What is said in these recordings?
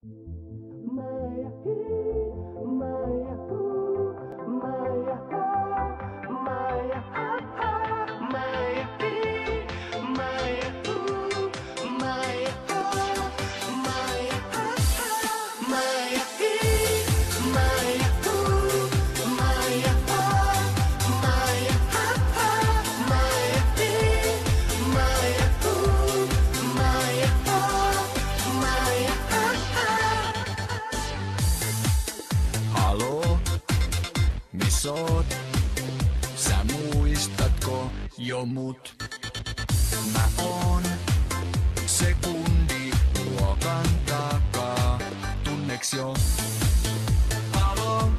Maya hi, Maya hu, Maya ha, Maya ha ha, Maya hi, Maya hu, Maya ha, Maya ha ha, Maya hi, Maya hu, Maya ha, Maya ha ha, Maya hi, Maya hu, Maya ha, Maya ha ha. Haloo, miss oot? Sä muistatko jo mut? Mä oon sekundi luokan takaa. Tunneks jo? Haloo,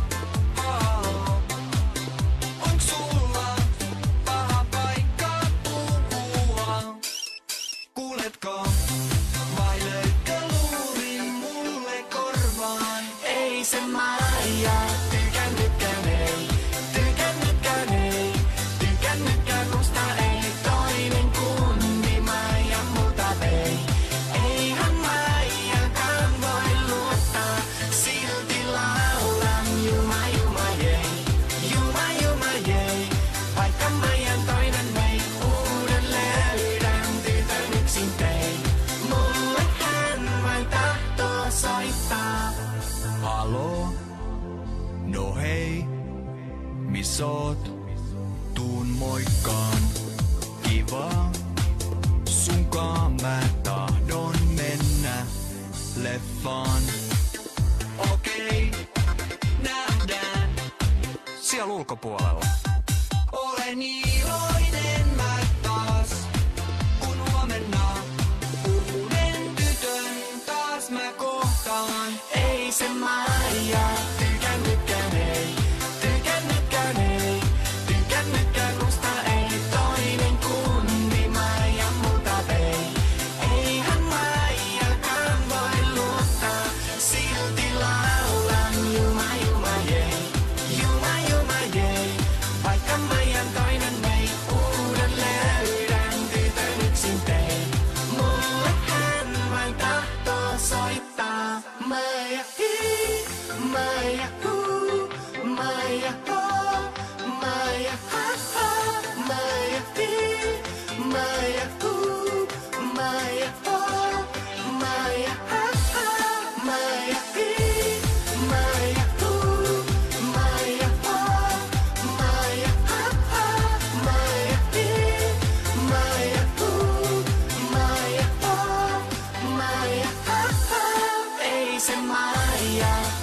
haloo. Onks sulla paha paikka puhua? Kuuletko? Vai löikö luurin mulle korvaan? Ei se Maija tykännytkään ei, tykännytkään ei, tykännytkään musta ei. Toinen kunni Maija multa vei. Eihän Maijakaan voi luottaa, silti laulan juma juma jei, juma juma jei. Vaikka Maijan toinen vei, uuden löydän tytön yksin tei. Mulle hän vain tahtoo soittaa. Haloo? No hei, miss oot? Tuun moikkaan. Kiva, sunkaan mä tahdon mennä leffaan. Okei, nähdään siellä ulkopuolella. Olen iloinen mä taas, kun huomenna uuden tytön taas mä kohtaan. Ei se Maija tykännytkään ei, tykännytkään ei, tykännytkään musta ei. Toinen kunni Maija multa vei. Eihän Maijakaan voi luottaa, silti laulan juma juma jei, juma juma jei. Vaikka Maijan toinen vei, uuden löydän tytön yksin tei. Mulle hän vain tahtoo soittaa. Maija hi, Maija hu, Maija ha, Maija ha ha, Maija hi, Maija hu, Maija ha, Maija ha ha, Maija hi, Maija hu, Maija ha, Maija ha ha, Maija hi, Maija hu, Maija ha, Maija ha ha. Ei se Maija